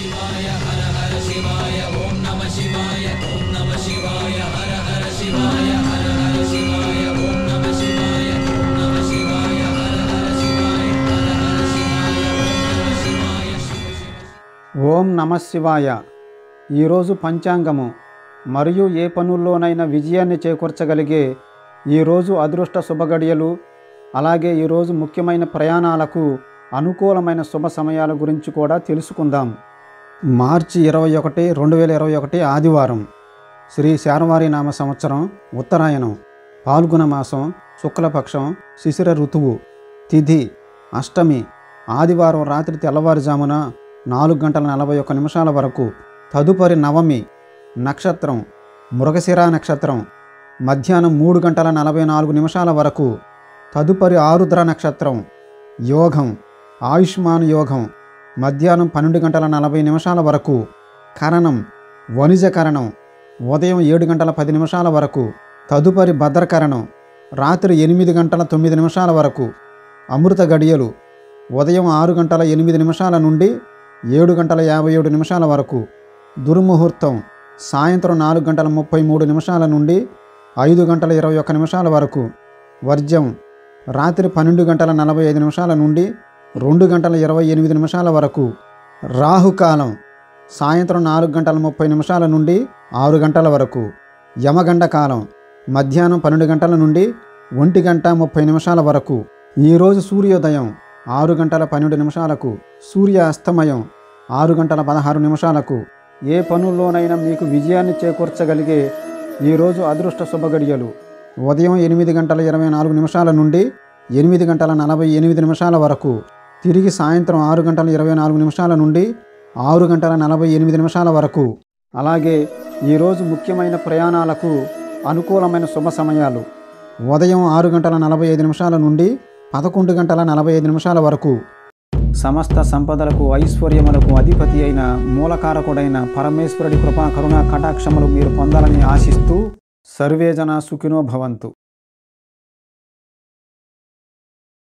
शिवाय हर हर शिवाय ओम नमः शिवाय ओम नमः शिवाय हर हर शिवाय हर हर शिवाय ओम नमः शिवाय ओम नमः शिवाय हर हर शिवाय हर हर शिवाय ओम नमः शिवाय ఓం నమ శివాయ. ఈరోజు పంచాంగము మరియు ఏ పనుల్లోనైనా విజయాన్ని చేకూర్చగలిగే ఈరోజు అదృష్ట శుభగడియలు, అలాగే ఈరోజు ముఖ్యమైన ప్రయాణాలకు అనుకూలమైన శుభ సమయాల గురించి కూడా తెలుసుకుందాం. మార్చి 21, 2021 ఆదివారం, శ్రీ శార్వారి నామ సంవత్సరం, ఉత్తరాయణం, పాల్గొన మాసం, శుక్లపక్షం, శిశిర ఋతువు, తిథి అష్టమి, ఆదివారం రాత్రి తెల్లవారుజామున 4:41 వరకు. తదుపరి నవమి, నక్షత్రం మృగశిర నక్షత్రం, మధ్యాహ్నం 3:44 వరకు. తదుపరి ఆరుద్ర నక్షత్రం, యోగం ఆయుష్మాన్ యోగం, మధ్యాహ్నం 12:40 వరకు. కరణం వణిజకరణం, ఉదయం 7:10 వరకు. తదుపరి భద్రకరణం, రాత్రి 8:09 వరకు. అమృత గడియలు ఉదయం 6:08 నుండి 7:57 వరకు. దుర్ముహూర్తం సాయంత్రం 4:33 నుండి 5:21 వరకు. వర్జ్యం రాత్రి 12:45 నుండి 2:28 వరకు. రాహుకాలం సాయంత్రం 4:30 నుండి 6 గంటల వరకు. యమగండ కాలం మధ్యాహ్నం 12 నుండి 1:30 వరకు. ఈరోజు సూర్యోదయం 6:12 సూర్య అస్తమయం 6:16. ఏ పనుల్లోనైనా మీకు విజయాన్ని చేకూర్చగలిగే ఈరోజు అదృష్ట శుభగడియలు ఉదయం 8:24 నుండి 8:48 వరకు. తిరిగి సాయంత్రం 6:24 నుండి 6:48 వరకు. అలాగే ఈరోజు ముఖ్యమైన ప్రయాణాలకు అనుకూలమైన శుభ సమయాలు ఉదయం 6:45 నుండి 11:45 వరకు. సమస్త సంపదలకు ఐశ్వర్యములకు అధిపతి అయిన మూలకారకుడైన పరమేశ్వరుడి కృపా కరుణా కటాక్షములు మీరు పొందాలని ఆశిస్తూ సర్వేజన సుఖినో భవంతు.